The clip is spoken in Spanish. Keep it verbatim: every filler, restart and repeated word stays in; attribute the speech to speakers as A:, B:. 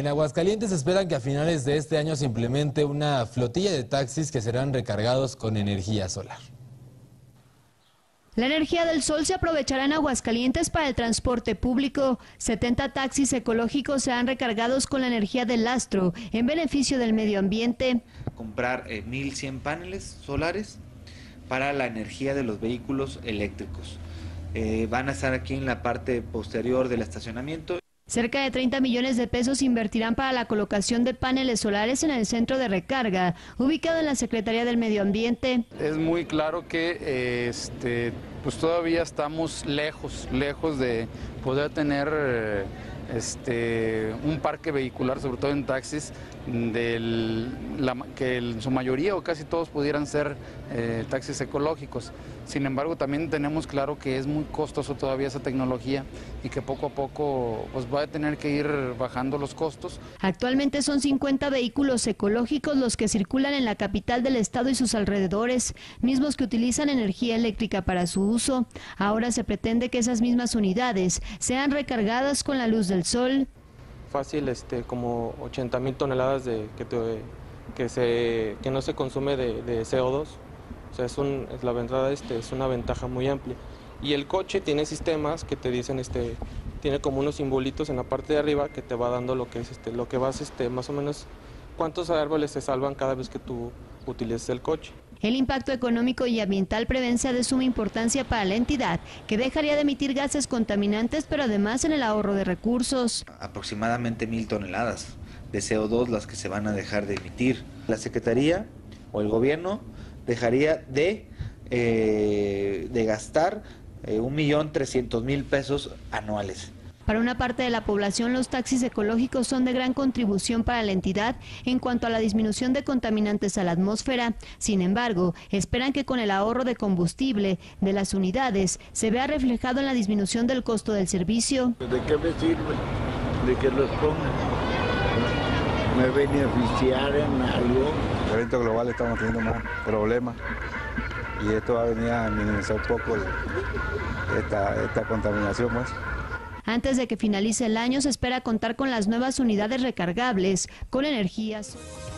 A: En Aguascalientes esperan que a finales de este año se implemente una flotilla de taxis que serán recargados con energía solar.
B: La energía del sol se aprovechará en Aguascalientes para el transporte público. setenta taxis ecológicos serán recargados con la energía del astro en beneficio del medio ambiente.
C: Comprar eh, mil cien paneles solares para la energía de los vehículos eléctricos. Eh, van a estar aquí en la parte posterior del estacionamiento.
B: Cerca de treinta millones de pesos invertirán para la colocación de paneles solares en el centro de recarga, ubicado en la Secretaría del Medio Ambiente.
D: Es muy claro que eh, este, pues todavía estamos lejos, lejos de poder tener eh, este, un parque vehicular, sobre todo en taxis, del, la, que en su mayoría o casi todos pudieran ser eh, taxis ecológicos. Sin embargo, también tenemos claro que es muy costoso todavía esa tecnología y que poco a poco pues, va a tener que ir bajando los costos.
B: Actualmente son cincuenta vehículos ecológicos los que circulan en la capital del estado y sus alrededores, mismos que utilizan energía eléctrica para su uso. Ahora se pretende que esas mismas unidades sean recargadas con la luz del sol.
E: Fácil, este, como ochenta mil toneladas de, que, te, que, se, que no se consume de, de C O dos. O sea, es, un, es la verdad, este, es una ventaja muy amplia. Y el coche tiene sistemas que te dicen, este, tiene como unos simbolitos en la parte de arriba que te va dando lo que es, este, lo que vas, este, más o menos, cuántos árboles se salvan cada vez que tú utilices el coche.
B: El impacto económico y ambiental prevé sea de suma importancia para la entidad, que dejaría de emitir gases contaminantes, pero además en el ahorro de recursos.
C: Aproximadamente mil toneladas de C O dos las que se van a dejar de emitir. La Secretaría o el gobierno dejaría de, eh, de gastar eh, un millón trescientos mil pesos anuales.
B: Para una parte de la población, los taxis ecológicos son de gran contribución para la entidad en cuanto a la disminución de contaminantes a la atmósfera. Sin embargo, esperan que con el ahorro de combustible de las unidades se vea reflejado en la disminución del costo del servicio.
F: ¿De qué me sirve? ¿De que los pongan? ¿Me beneficiaran algo?
G: El evento global estamos teniendo más problemas y esto va a venir a minimizar un poco esta, esta contaminación más.
B: Antes de que finalice el año se espera contar con las nuevas unidades recargables con energías.